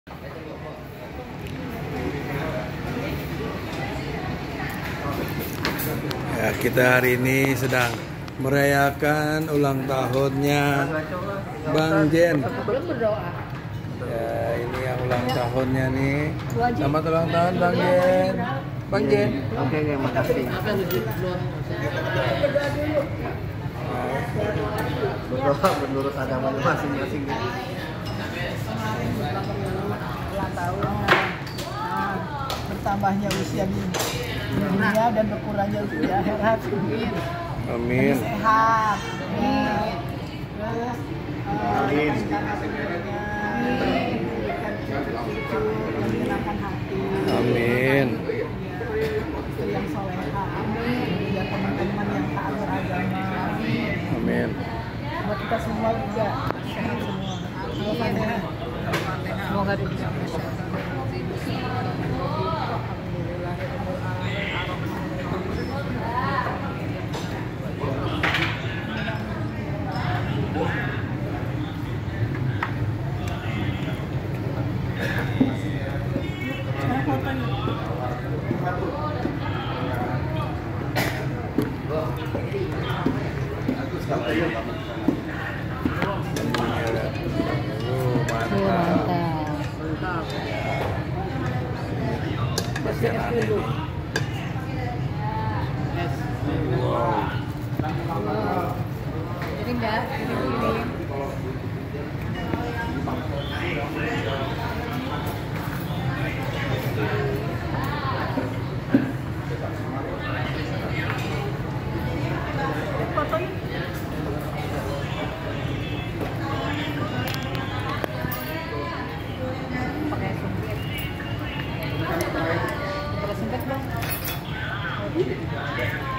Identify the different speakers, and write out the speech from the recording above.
Speaker 1: Ya, kita hari ini sedang merayakan ulang tahunnya Bang Jen. Ya, ini yang ulang tahunnya nih. Selamat ulang tahun Bang Jen. Bang Jen.
Speaker 2: Oke, makasih. Berdoa menurut agama masing-masing.
Speaker 3: Ulang tahun, bertambahnya usia di dunia dan berkurangnya usia di akhirat.
Speaker 1: Amin.
Speaker 3: Sehat. Terus menyenangkan hati.
Speaker 1: Amin.
Speaker 3: Istri yang soleha. Ya teman-teman yang taat beragama.
Speaker 1: Amin.
Speaker 3: Buat kita semua juga sehat semua. Al-Fatihah. Semoga bisa jadi enggak pakai sumpit dong.